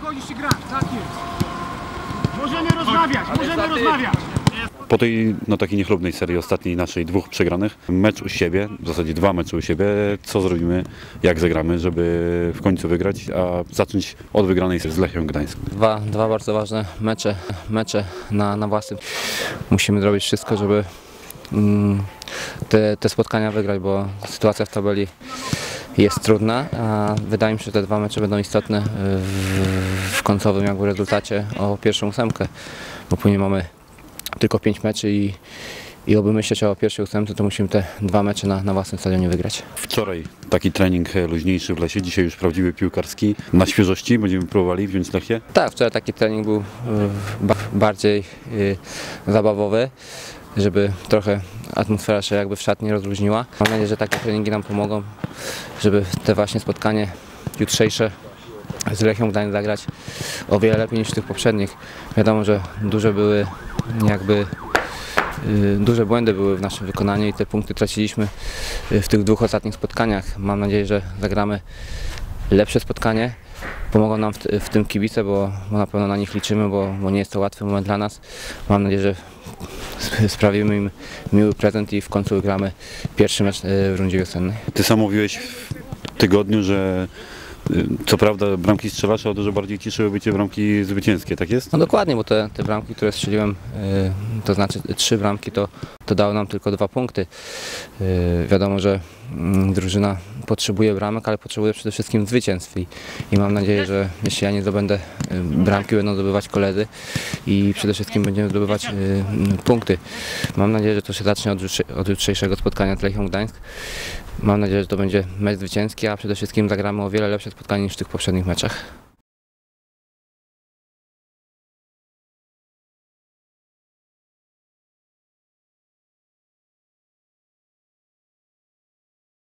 wchodzisz i grasz, tak jest. Możemy rozmawiać. Po tej takiej niechlubnej serii ostatniej naszej 2 przegranych, mecz u siebie, w zasadzie 2 mecze u siebie, co zrobimy, jak zagramy, żeby w końcu wygrać, a zacząć od wygranej z Lechią Gdańsk. Dwa bardzo ważne mecze na własnym. Musimy zrobić wszystko, żeby te spotkania wygrać, bo sytuacja w tabeli jest trudna, a wydaje mi się, że te 2 mecze będą istotne w końcowym rezultacie o pierwszą 8, bo później mamy tylko 5 meczy i oby myśleć o pierwszej 8, to musimy te 2 mecze na własnym stadionie wygrać. Wczoraj taki trening luźniejszy w Lesie, dzisiaj już prawdziwy piłkarski. Na świeżości będziemy próbowali wziąć Lechię? Tak, wczoraj taki trening był bardziej zabawowy, żeby trochę atmosfera się jakby w szatni rozluźniła. Mam nadzieję, że takie treningi nam pomogą, żeby te właśnie spotkanie jutrzejsze z Lechią Gdańsk zagrać o wiele lepiej niż w tych poprzednich. Wiadomo, że duże błędy były w naszym wykonaniu i te punkty traciliśmy w tych 2 ostatnich spotkaniach. Mam nadzieję, że zagramy lepsze spotkanie. Pomogą nam w tym kibice, bo na pewno na nich liczymy, bo nie jest to łatwy moment dla nas. Mam nadzieję, że sprawimy im miły prezent i w końcu wygramy pierwszy mecz w rundzie wiosennej. Ty sam mówiłeś w tygodniu, że co prawda bramki strzelasz, ale dużo bardziej cieszyłyby Cię bramki zwycięskie, tak jest? No dokładnie, bo te bramki, które strzeliłem, to znaczy 3 bramki, to dało nam tylko 2 punkty. Wiadomo, że drużyna potrzebuje bramek, ale potrzebuje przede wszystkim zwycięstw i mam nadzieję, że jeśli ja nie zdobędę bramki, będą zdobywać koledzy i przede wszystkim będziemy zdobywać punkty. Mam nadzieję, że to się zacznie od jutrzejszego spotkania z Lechią Gdańsk. Mam nadzieję, że to będzie mecz zwycięski, a przede wszystkim zagramy o wiele lepsze spotkanie niż w tych poprzednich meczach.